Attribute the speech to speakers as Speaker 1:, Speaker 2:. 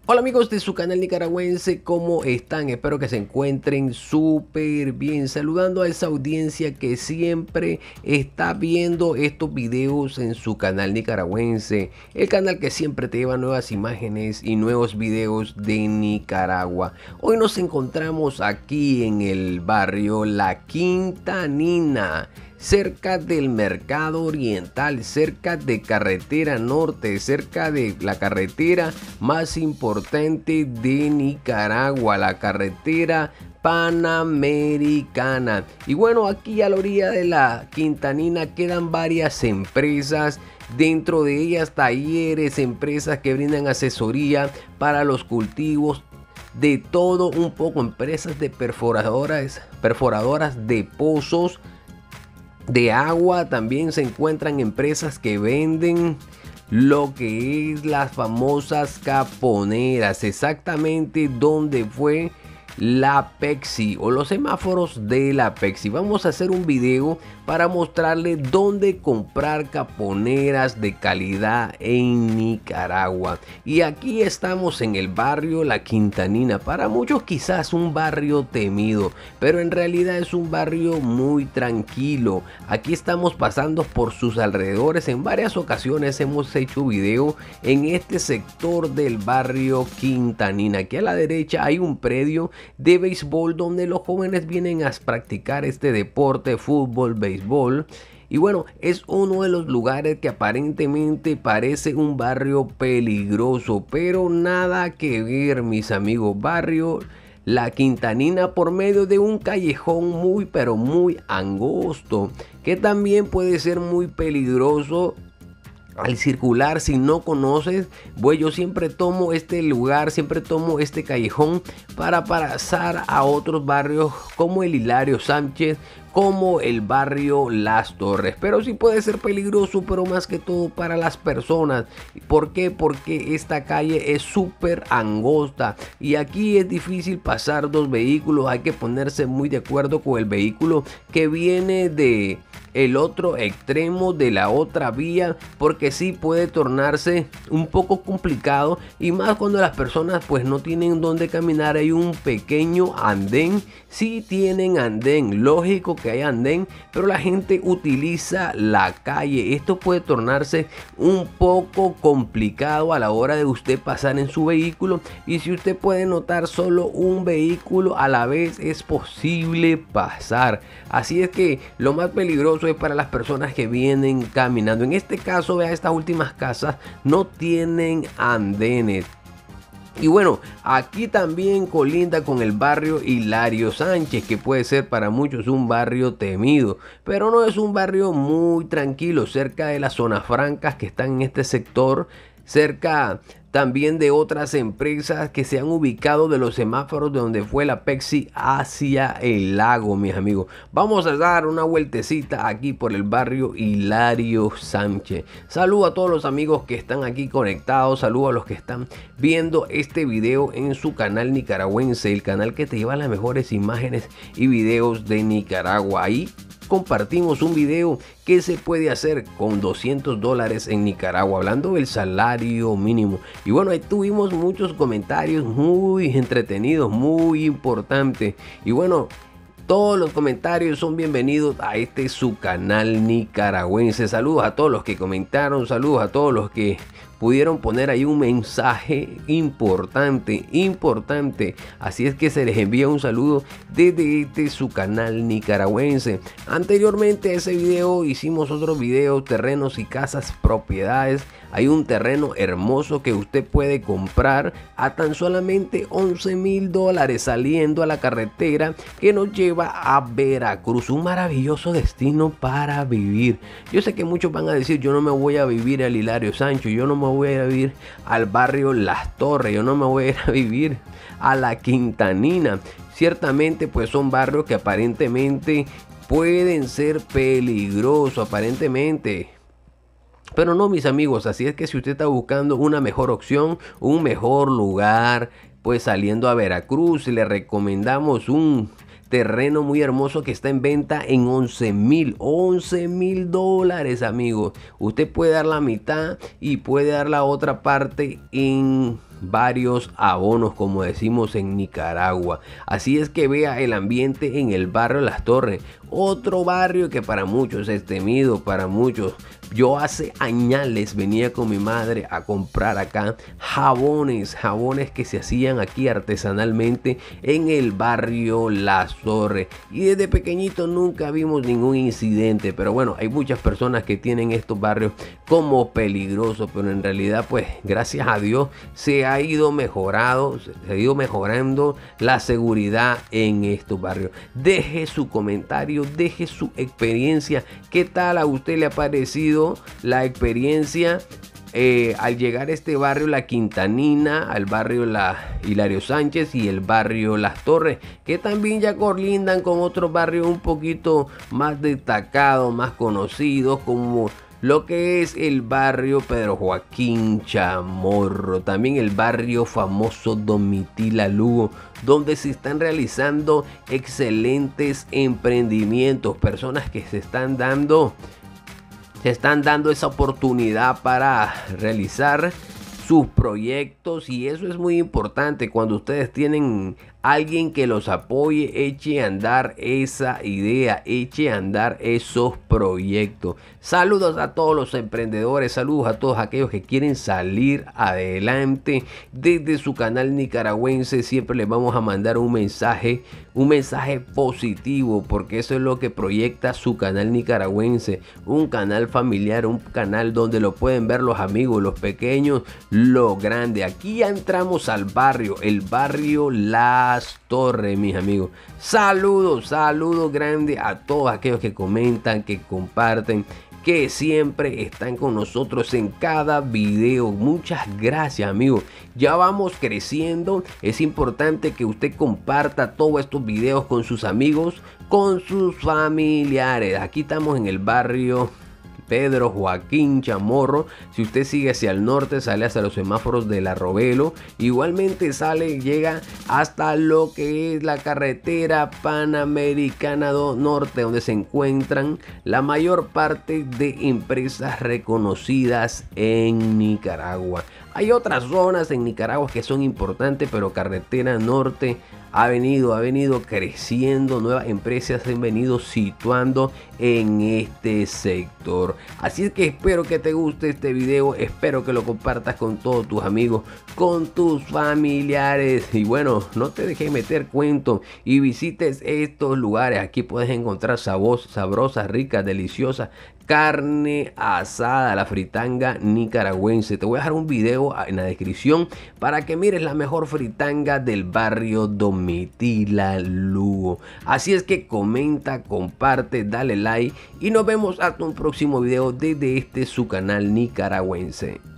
Speaker 1: Hola amigos de su canal nicaragüense, ¿cómo están? Espero que se encuentren súper bien. Saludando a esa audiencia que siempre está viendo estos videos en su canal nicaragüense. El canal que siempre te lleva nuevas imágenes y nuevos videos de Nicaragua. Hoy nos encontramos aquí en el barrio La Quintanina, cerca del Mercado Oriental, cerca de Carretera Norte, cerca de la carretera más importante de Nicaragua, la carretera Panamericana. Y bueno, aquí a la orilla de la Quintanina quedan varias empresas. Dentro de ellas talleres, empresas que brindan asesoría para los cultivos de todo un poco, empresas de perforadoras de pozos de agua. También se encuentran empresas que venden lo que es las famosas caponeras, exactamente donde fue la Pepsi o los semáforos de la Pepsi. Vamos a hacer un video para mostrarle dónde comprar caponeras de calidad en Nicaragua. Y aquí estamos en el barrio La Quintanina, para muchos quizás un barrio temido, pero en realidad es un barrio muy tranquilo. Aquí estamos pasando por sus alrededores. En varias ocasiones hemos hecho video en este sector del barrio Quintanina. Aquí a la derecha hay un predio de béisbol donde los jóvenes vienen a practicar este deporte, fútbol, béisbol. Y bueno, es uno de los lugares que aparentemente parece un barrio peligroso, pero nada que ver, mis amigos. Barrio La Quintanina, por medio de un callejón muy pero muy angosto, que también puede ser muy peligroso al circular. Si no conoces, pues yo siempre tomo este lugar, siempre tomo este callejón para pasar a otros barrios como el Hilario Sánchez, como el barrio Las Torres. Pero sí puede ser peligroso, pero más que todo para las personas. ¿Por qué? Porque esta calle es súper angosta y aquí es difícil pasar dos vehículos. Hay que ponerse muy de acuerdo con el vehículo que viene de el otro extremo de la otra vía, porque sí puede tornarse un poco complicado, y más cuando las personas pues no tienen dónde caminar. Hay un pequeño andén, sí tienen andén, lógico que hay andén, pero la gente utiliza la calle. Esto puede tornarse un poco complicado a la hora de usted pasar en su vehículo, y si usted puede notar solo un vehículo a la vez es posible pasar. Así es que lo más peligroso es para las personas que vienen caminando. En este caso, vea, estas últimas casas no tienen andenes. Y bueno, aquí también colinda con el barrio Hilario Sánchez, que puede ser para muchos un barrio temido, pero no es un barrio muy tranquilo, cerca de las zonas francas que están en este sector, cerca también de otras empresas que se han ubicado de los semáforos de donde fue la Pepsi hacia el lago, mis amigos. Vamos a dar una vueltecita aquí por el barrio Hilario Sánchez. Saludo a todos los amigos que están aquí conectados, saludo a los que están viendo este video en su canal nicaragüense, el canal que te lleva las mejores imágenes y videos de Nicaragua. Ahí compartimos un video que se puede hacer con $200 en Nicaragua, hablando del salario mínimo. Y bueno, ahí tuvimos muchos comentarios muy entretenidos, muy importantes. Y bueno, todos los comentarios son bienvenidos a este su canal nicaragüense. Saludos a todos los que comentaron, saludos a todos los que pudieron poner ahí un mensaje importante. Así es que se les envía un saludo desde este su canal nicaragüense. Anteriormente a ese video hicimos otro video, terrenos y casas, propiedades. Hay un terreno hermoso que usted puede comprar a tan solamente $11,000 saliendo a la carretera que nos lleva a Veracruz. Un maravilloso destino para vivir. Yo sé que muchos van a decir: yo no me voy a vivir al Hilario Sánchez, yo no me voy a ir a vivir al barrio Las Torres, yo no me voy a ir a vivir a La Quintanina. Ciertamente pues son barrios que aparentemente pueden ser peligrosos, aparentemente. Pero no, mis amigos, así es que si usted está buscando una mejor opción, un mejor lugar, pues saliendo a Veracruz, le recomendamos un terreno muy hermoso que está en venta en $11,000, amigos. Usted puede dar la mitad y puede dar la otra parte en varios abonos, como decimos en Nicaragua. Así es que vea el ambiente en el barrio Las Torres, otro barrio que para muchos es temido, para muchos. Yo hace años venía con mi madre a comprar acá jabones que se hacían aquí artesanalmente en el barrio Las Torres, y desde pequeñito nunca vimos ningún incidente. Pero bueno, hay muchas personas que tienen estos barrios como peligrosos, pero en realidad pues gracias a Dios se ha ido mejorando la seguridad en estos barrios. Deje su comentario, deje su experiencia. ¿Qué tal a usted le ha parecido la experiencia al llegar a este barrio La Quintanina, al barrio Hilario Sánchez y el barrio Las Torres, que también ya colindan con otros barrios un poquito más destacados, más conocidos, como lo que es el barrio Pedro Joaquín Chamorro, también el barrio famoso Domitila Lugo, donde se están realizando excelentes emprendimientos, personas que se están dando esa oportunidad para realizar sus proyectos, y eso es muy importante. Cuando ustedes tienen alguien que los apoye, eche a andar esa idea, eche a andar esos proyectos. Saludos a todos los emprendedores, saludos a todos aquellos que quieren salir adelante desde su canal nicaragüense. Siempre les vamos a mandar un mensaje positivo, porque eso es lo que proyecta su canal nicaragüense, un canal familiar, un canal donde lo pueden ver los amigos, los pequeños, los grandes. Aquí ya entramos al barrio, el barrio Las Torres, mis amigos. Saludos grandes a todos aquellos que comentan, que comparten, que siempre están con nosotros en cada video. Muchas gracias, amigos. Ya vamos creciendo. Es importante que usted comparta todos estos videos con sus amigos, con sus familiares. Aquí estamos en el barrio Pedro Joaquín Chamorro. Si usted sigue hacia el norte, sale hasta los semáforos de La Robelo. Igualmente llega hasta lo que es la carretera Panamericana Norte, donde se encuentran la mayor parte de empresas reconocidas en Nicaragua. Hay otras zonas en Nicaragua que son importantes, pero carretera norte ha venido creciendo, nuevas empresas se han venido situando en este sector. Así es que espero que te guste este video, espero que lo compartas con todos tus amigos, con tus familiares, y bueno, no te dejes meter cuento y visites estos lugares. Aquí puedes encontrar sabrosas, ricas, deliciosas carne asada, la fritanga nicaragüense. Te voy a dejar un video en la descripción para que mires la mejor fritanga del barrio Domitila Lugo. Así es que comenta, comparte, dale like y nos vemos hasta un próximo video desde su canal nicaragüense.